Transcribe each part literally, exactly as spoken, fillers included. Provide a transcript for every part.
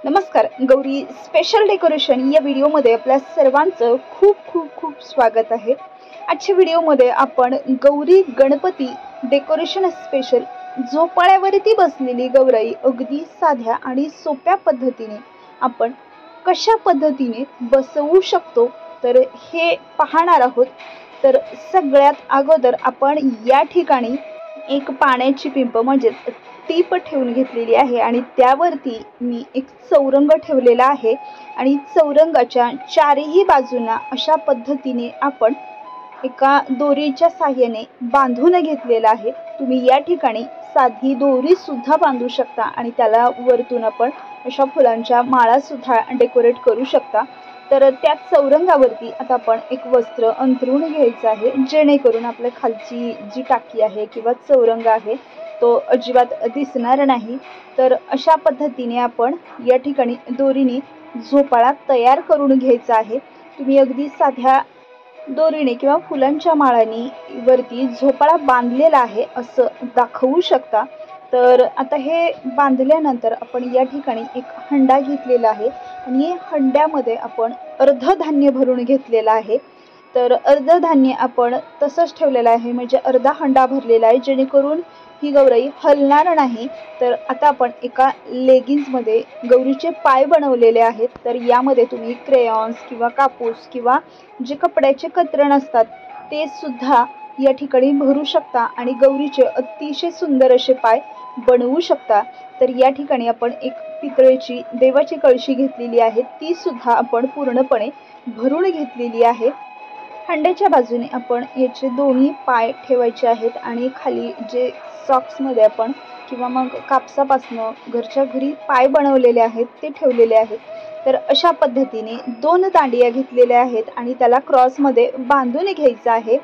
नमस्कार. Gauri special decoration या व्हिडिओमध्ये आपल्या सर्वांचं खूप खूप खूप स्वागत आहे. आजच्या व्हिडिओमध्ये आपण गौरी गणपती डेकोरेशन स्पेशल झोपाळ्यावरती बसलेली गौराई अगदी साध्या आणि सोप्या पद्धतीने आपण कशा पद्धतीने बसवू शकतो तर हे पाहणार आहोत. तर सगळ्यात अगोदर आपण या ठिकाणी एक पाण्याची पिंप म्हणजे टीप ठेवून घेतलेली आहे आणि त्यावरती मी एक चौरंग ठेवलेला आहे आणि चौरंगाच्या चारही बाजूंना अशा पद्धतीने आपण एका दोरीच्या साहाय्याने बांधून घेतलेला आहे. तुम्ही या ठिकाणी साधी दोरी सुद्धा बांधू शकता आणि त्याला वरतून आपण अशा फुलांच्या माळा सुद्धा डेकोरेट करू शकता. तर त्या चौरंगावरती आता आपण एक वस्त्र अंथरून घ्यायचं आहे जेणेकरून आपल्या खालची जी टाकी आहे किंवा चौरंग आहे तो अजिबात दिसणार नाही. तर अशा पद्धतीने आपण या ठिकाणी दोरीने झोपाळा तयार करून घ्यायचा आहे. तुम्ही अगदी साध्या दोरीने किंवा फुलांच्या माळांनी वरती झोपाळा बांधलेला आहे असं दाखवू शकता. तर आता हे बांधल्यानंतर आपण या ठिकाणी एक हंडा घेतलेला आहे आणि हंड्यामध्ये आपण अर्धधान्य भरून घेतलेला आहे. तर अर्धधान्य आपण तसंच ठेवलेलं आहे म्हणजे अर्धा हंडा भरलेला आहे जेणेकरून ही गौराई हलणार नाही. तर आता आपण एका लेगिन्समध्ये गौरीचे पाय बनवलेले आहेत. तर यामध्ये तुम्ही क्रेयॉन्स किंवा कापूस किंवा जे कपड्याचे कतरण असतात ते सुद्धा या ठिकाणी भरू शकता आणि गौरीचे अतिशय सुंदर असे पाय बनवू शकता. तर या ठिकाणी आपण एक पितळेची देवाची कळशी घेतलेली आहे ती सुद्धा आपण पूर्णपणे भरून घेतलेली आहे. हंड्याच्या बाजूने आपण याचे दोन्ही पाय ठेवायचे आहेत आणि खाली जे सॉक्समध्ये आपण किंवा मग कापसापासनं घरच्या घरी पाय बनवलेले आहेत ते ठेवलेले आहेत. तर अशा पद्धतीने दोन दांडिया घेतलेल्या आहेत आणि त्याला क्रॉसमध्ये बांधून घ्यायचं आहे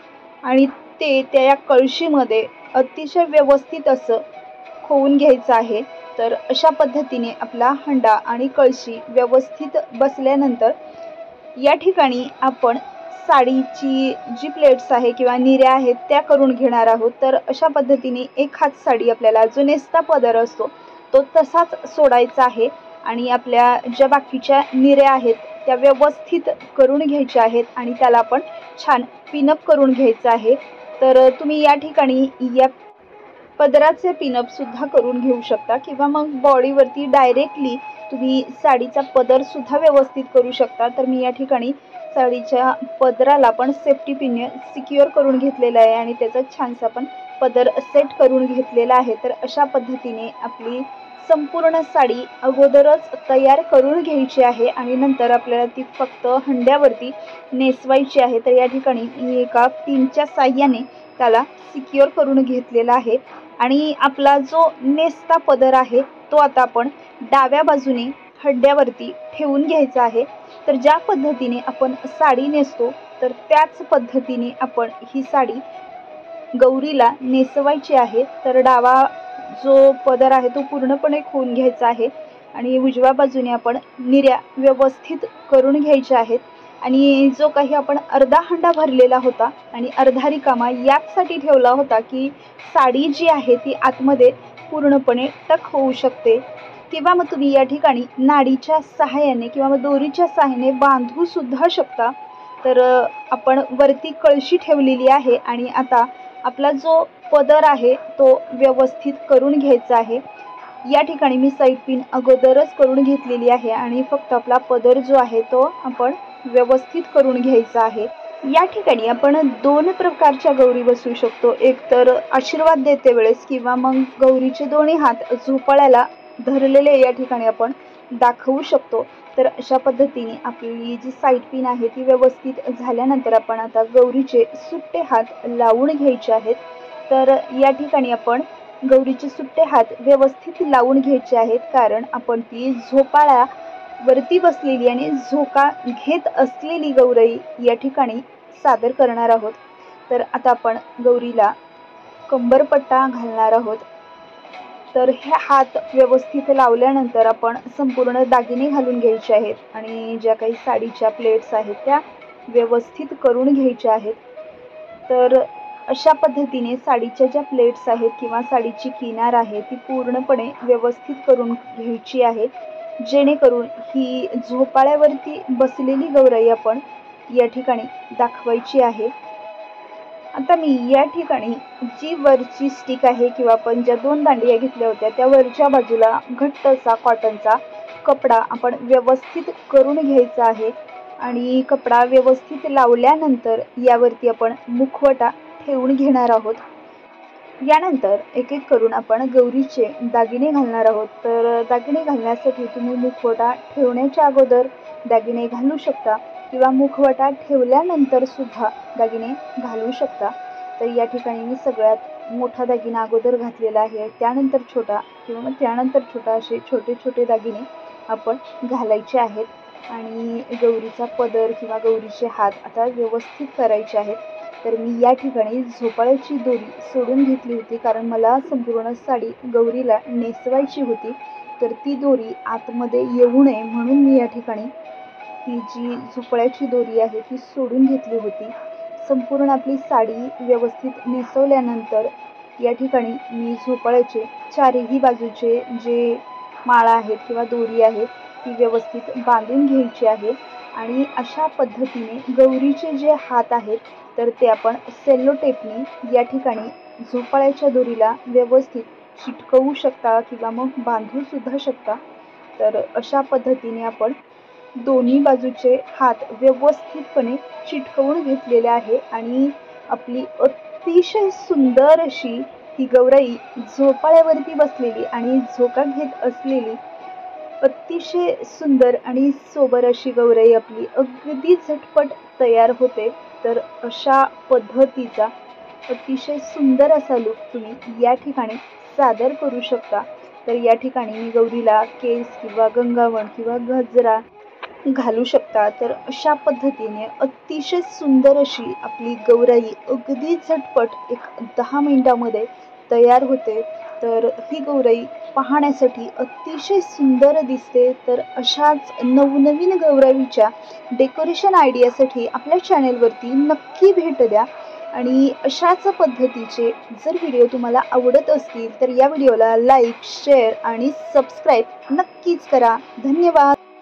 आणि ते त्या या कळशीमध्ये अतिशय व्यवस्थित असं खोवून घ्यायचं आहे. तर अशा पद्धतीने आपला हंडा आणि कळशी व्यवस्थित बसल्यानंतर या ठिकाणी आपण साडीची जी प्लेट्स आहे किंवा निऱ्या आहेत त्या करून घेणार आहोत. तर अशा पद्धतीने एक हात साडी आपल्याला जो नेसता पदर असतो तो तसाच सोडायचा आहे आणि आपल्या ज्या बाकीच्या निऱ्या आहेत त्या व्यवस्थित करून घ्यायच्या आहेत आणि त्याला आपण छान पिनअप करून घ्यायचं आहे. तर तुम्ही या ठिकाणी या पदराचे पिनअप सुद्धा करून घेऊ शकता किंवा मग बॉडीवरती डायरेक्टली तुम्ही साडीचा पदर सुद्धा व्यवस्थित करू शकता. तर मी या ठिकाणी साडीच्या पदराला पण सेफ्टी पिनने सिक्युअर करून घेतलेला आहे आणि त्याचा छानसा पण पदर सेट करून घेतलेला आहे. तर अशा पद्धतीने आपली संपूर्ण साडी अगोदरच तयार करून घ्यायची आहे आणि नंतर आपल्याला ती फक्त हंड्यावरती नेसवायची आहे. तर या ठिकाणी मी एका पिनच्या साहाय्याने त्याला सिक्युअर करून घेतलेला आहे आणि आपला जो नेसता पदर आहे तो आता आपण डाव्या बाजूने हंड्यावरती ठेवून घ्यायचा आहे. तर ज्या पद्धतीने आपण साडी नेसतो तर त्याच पद्धतीने आपण ही साडी गौरीला नेसवायची आहे. तर डावा जो पदर आहे तो पूर्णपणे खोवून घ्यायचा आहे आणि उजव्या बाजूने आपण निऱ्या व्यवस्थित करून घ्यायच्या आहेत आणि जो काही आपण अर्धा हंडा भरलेला होता आणि अर्धा रिकामा याचसाठी ठेवला होता की साडी जी आहे ती आतमध्ये पूर्णपणे टक होऊ शकते किंवा मग तुम्ही या ठिकाणी नाडीच्या सहाय्याने किंवा मग दोरीच्या सहाय्याने बांधू सुद्धा शकता. तर आपण वरती कळशी ठेवलेली आहे आणि आता आपला जो पदर आहे तो व्यवस्थित करून घ्यायचा आहे. या ठिकाणी मी साईड पिन अगोदरच करून घेतलेली आहे आणि फक्त आपला पदर जो आहे तो आपण व्यवस्थित करून घ्यायचा आहे. या ठिकाणी आपण दोन प्रकारच्या गौरी बसवू शकतो. एक तर आशीर्वाद देते वेळेस किंवा मग गौरीचे दोन्ही हात झोपाळ्याला धरलेले या ठिकाणी आपण दाखवू शकतो. तर अशा पद्धतीने आपली जी साईड पिन आहे ती व्यवस्थित झाल्यानंतर आपण आता गौरीचे सुट्टे हात लावून घ्यायचे आहेत. तर या ठिकाणी आपण गौरीचे सुट्टे हात व्यवस्थित लावून घ्यायचे आहेत कारण आपण ती झोपाळ्यावरती बसलेली आणि झोका घेत असलेली गौराई या ठिकाणी सादर करणार आहोत. तर आता आपण गौरीला कंबरपट्टा घालणार आहोत. तर हे हात व्यवस्थित लावल्यानंतर आपण संपूर्ण दागिने घालून घ्यायचे आहेत आणि ज्या काही साडीच्या प्लेट्स आहेत त्या व्यवस्थित करून घ्यायच्या आहेत. तर अशा पद्धतीने साडीच्या ज्या प्लेट्स आहेत किंवा साडीची किनार आहे ती पूर्णपणे व्यवस्थित करून घ्यायची आहे जेणेकरून ही झोपाळ्यावरती बसलेली गौराई आपण या ठिकाणी दाखवायची आहे। आता मी या ठिकाणी जी वरची स्टिक आहे किंवा आपण ज्या दोन दांडिया घेतल्या होत्या त्या वरच्या बाजूला घट्ट असा कॉटनचा कपडा आपण व्यवस्थित करून घ्यायचा आहे आणि कपडा व्यवस्थित लावल्यानंतर यावरती आपण मुखवटा ठेवून घेणार आहोत। यानंतर एक एक करून आपण गौरीचे दागिने घालणार आहोत। तर दागिने घालण्यासाठी तुम्ही मुखवटा ठेवण्याच्या अगोदर दागिने घालू शकता किंवा मुखवटा ठेवल्यानंतर सुद्धा दागिने घालू शकता। तर या ठिकाणी मी सगळ्यात मोठा दागिना अगोदर घातलेला आहे, त्यानंतर छोटा किंवा मग त्यानंतर छोटा असे छोटे छोटे दागिने आपण घालायचे आहेत आणि गौरीचा पदर किंवा गौरीचे हात आता व्यवस्थित करायचे आहेत। तर मी या ठिकाणी झोपाळ्याची दोरी सोडून घेतली होती, कारण मला संपूर्ण साडी गौरीला नेसवायची होती। तर ती दोरी आतमध्ये येऊ नये म्हणून मी या ठिकाणी ही जी झोपाळ्याची दोरी आहे ती सोडून घेतली होती। संपूर्ण आपली साडी व्यवस्थित नेसवल्यानंतर या ठिकाणी मी झोपाळ्याचे चारही बाजूचे जे माळा आहेत किंवा दोरी आहे ती व्यवस्थित बांधून घ्यायची आहे आणि अशा पद्धतीने गौरीचे जे हात आहेत तर ते आपण सेलो टेपने या ठिकाणी झोपाळ्याच्या दोरीला व्यवस्थित चिटकवू शकता किंवा मग बांधू सुद्धा शकता। तर अशा पद्धतीने आपण दोन्ही बाजूचे हात व्यवस्थितपणे चिटकवून घेतलेले आहे आणि आपली अतिशय सुंदर अशी ही गौराई झोपाळ्यावरती बसलेली आणि झोका घेत असलेली अतिशय सुंदर आणि सोबर अशी गौराई आपली अगदी झटपट तयार होते। तर अशा पद्धतीचा अतिशय सुंदर असा लुक तुम्ही या ठिकाणी सादर करू शकता। तर या ठिकाणी मी गौरीला केस किंवा गंगावन किंवा गजरा घालू शकता। तर अशा पद्धतीने अतिशय सुंदर अशी आपली गौराई अगदी झटपट एक दहा मिनिटांमध्ये तयार होते। तर ही गौराई पाहण्यासाठी अतिशय सुंदर दिसते। तर अशाच नवनवीन गौराईच्या डेकोरेशन आयडियासाठी आपल्या चॅनेलवरती नक्की भेट द्या आणि अशाच पद्धतीचे जर व्हिडिओ तुम्हाला आवडत असतील तर या व्हिडिओला लाईक, शेअर आणि सबस्क्राईब नक्कीच करा। धन्यवाद।